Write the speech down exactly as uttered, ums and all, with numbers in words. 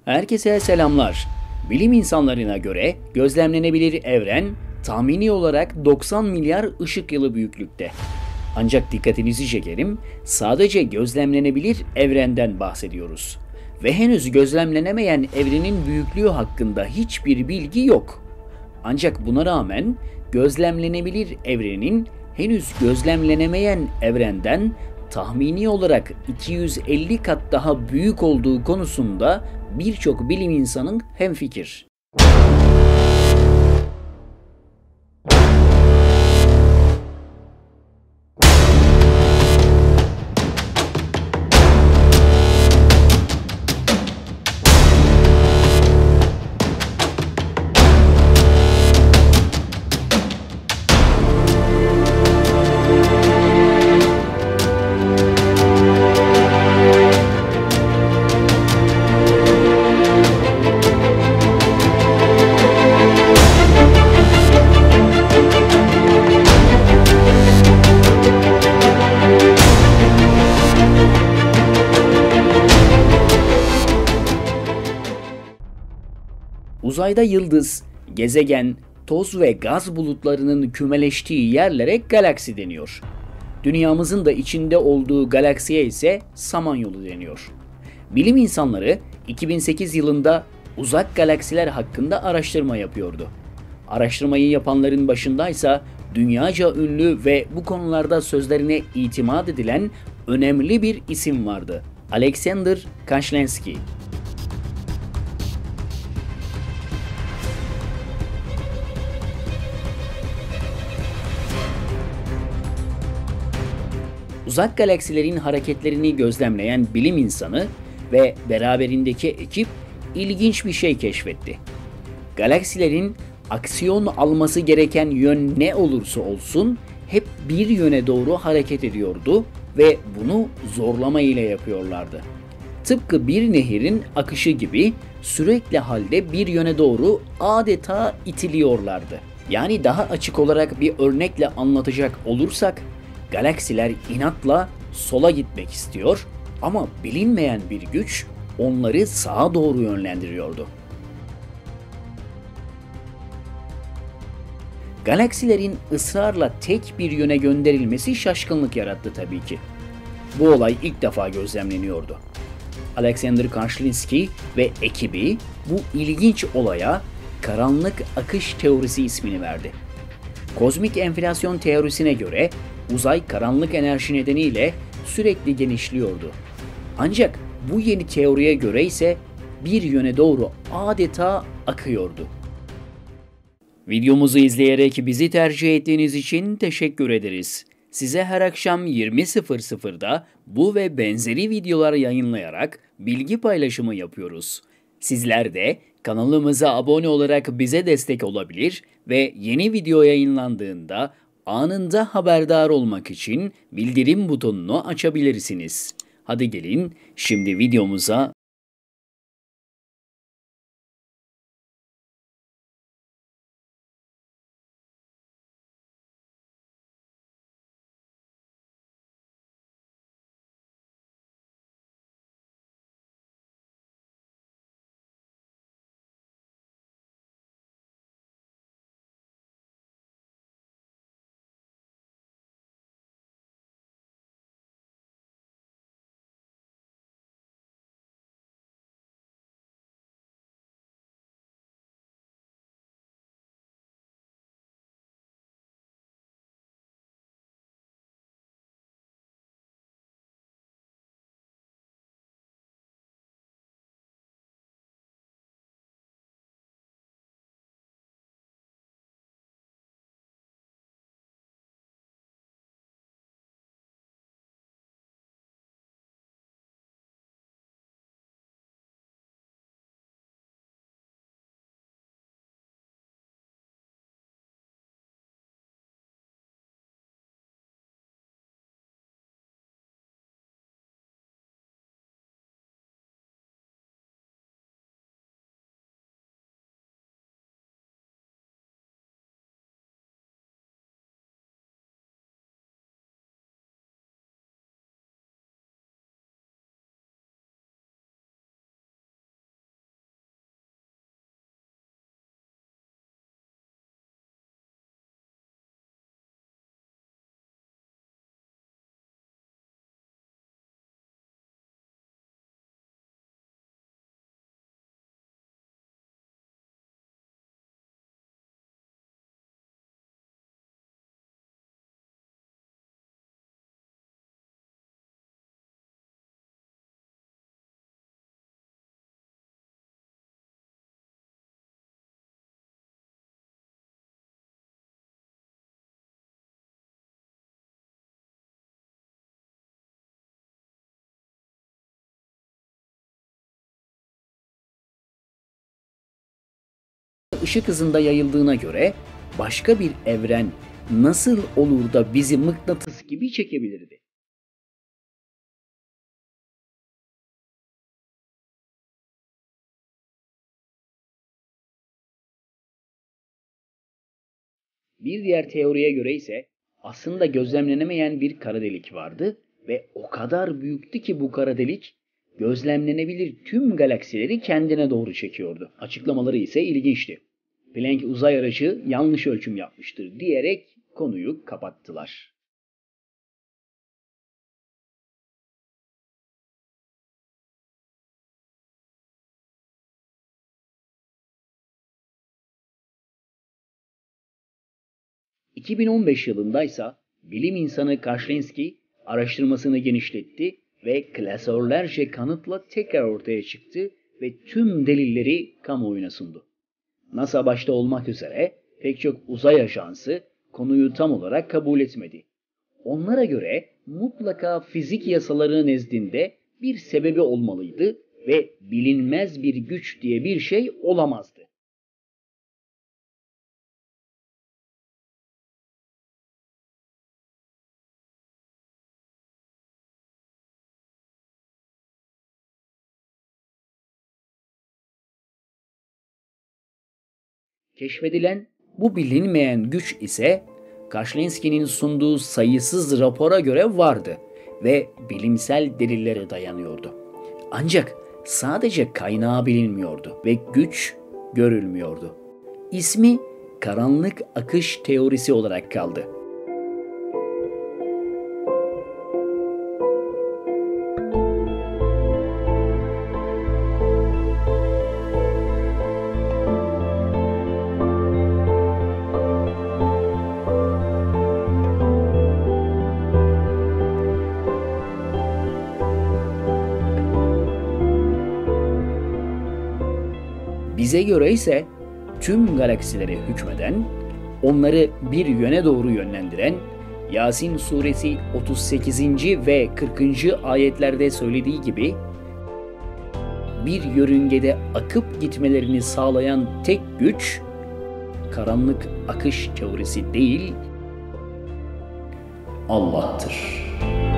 Herkese selamlar. Bilim insanlarına göre gözlemlenebilir evren tahmini olarak doksan milyar ışık yılı büyüklükte. Ancak dikkatinizi çekerim, sadece gözlemlenebilir evrenden bahsediyoruz. Ve henüz gözlemlenemeyen evrenin büyüklüğü hakkında hiçbir bilgi yok. Ancak buna rağmen gözlemlenebilir evrenin henüz gözlemlenemeyen evrenden tahmini olarak iki yüz elli kat daha büyük olduğu konusunda birçok bilim insanın hemfikir. Uzayda yıldız, gezegen, toz ve gaz bulutlarının kümeleştiği yerlere galaksi deniyor. Dünyamızın da içinde olduğu galaksiye ise Samanyolu deniyor. Bilim insanları iki bin sekiz yılında uzak galaksiler hakkında araştırma yapıyordu. Araştırmayı yapanların başındaysa dünyaca ünlü ve bu konularda sözlerine itimat edilen önemli bir isim vardı. Alexander Kashlensky. Uzak galaksilerin hareketlerini gözlemleyen bilim insanı ve beraberindeki ekip ilginç bir şey keşfetti. Galaksilerin aksiyon alması gereken yön ne olursa olsun hep bir yöne doğru hareket ediyordu ve bunu zorlama ile yapıyorlardı. Tıpkı bir nehirin akışı gibi sürekli halde bir yöne doğru adeta itiliyorlardı. Yani daha açık olarak bir örnekle anlatacak olursak, galaksiler inatla sola gitmek istiyor ama bilinmeyen bir güç onları sağa doğru yönlendiriyordu. Galaksilerin ısrarla tek bir yöne gönderilmesi şaşkınlık yarattı tabii ki. Bu olay ilk defa gözlemleniyordu. Alexander Kashlensky ve ekibi bu ilginç olaya karanlık akış teorisi ismini verdi. Kozmik enflasyon teorisine göre uzay karanlık enerji nedeniyle sürekli genişliyordu. Ancak bu yeni teoriye göre ise bir yöne doğru adeta akıyordu. Videomuzu izleyerek bizi tercih ettiğiniz için teşekkür ederiz. Size her akşam yirmi sıfır sıfırda bu ve benzeri videolar yayınlayarak bilgi paylaşımı yapıyoruz. Sizler de kanalımıza abone olarak bize destek olabilir ve yeni video yayınlandığında anında haberdar olmak için bildirim butonunu açabilirsiniz. Hadi gelin şimdi videomuza ışık hızında yayıldığına göre başka bir evren nasıl olur da bizi mıknatıs gibi çekebilirdi? Bir diğer teoriye göre ise aslında gözlemlenemeyen bir kara delik vardı ve o kadar büyüktü ki bu kara delik gözlemlenebilir tüm galaksileri kendine doğru çekiyordu. Açıklamaları ise ilginçti. Planck uzay aracı yanlış ölçüm yapmıştır diyerek konuyu kapattılar. iki bin on beş yılındaysa bilim insanı Karşlinski araştırmasını genişletti ve klasörlerce kanıtla tekrar ortaya çıktı ve tüm delilleri kamuoyuna sundu. NASA başta olmak üzere pek çok uzay ajansı konuyu tam olarak kabul etmedi. Onlara göre mutlaka fizik yasaları nezdinde bir sebebi olmalıydı ve bilinmez bir güç diye bir şey olamazdı. Keşfedilen bu bilinmeyen güç ise Karşlinski'nin sunduğu sayısız rapora göre vardı ve bilimsel delillere dayanıyordu. Ancak sadece kaynağı bilinmiyordu ve güç görülmüyordu. İsmi karanlık akış teorisi olarak kaldı. Bize göre ise tüm galaksilere hükmeden, onları bir yöne doğru yönlendiren, Yasin suresi otuz sekizinci ve kırkıncı ayetlerde söylediği gibi, bir yörüngede akıp gitmelerini sağlayan tek güç, karanlık akış teorisi değil, Allah'tır.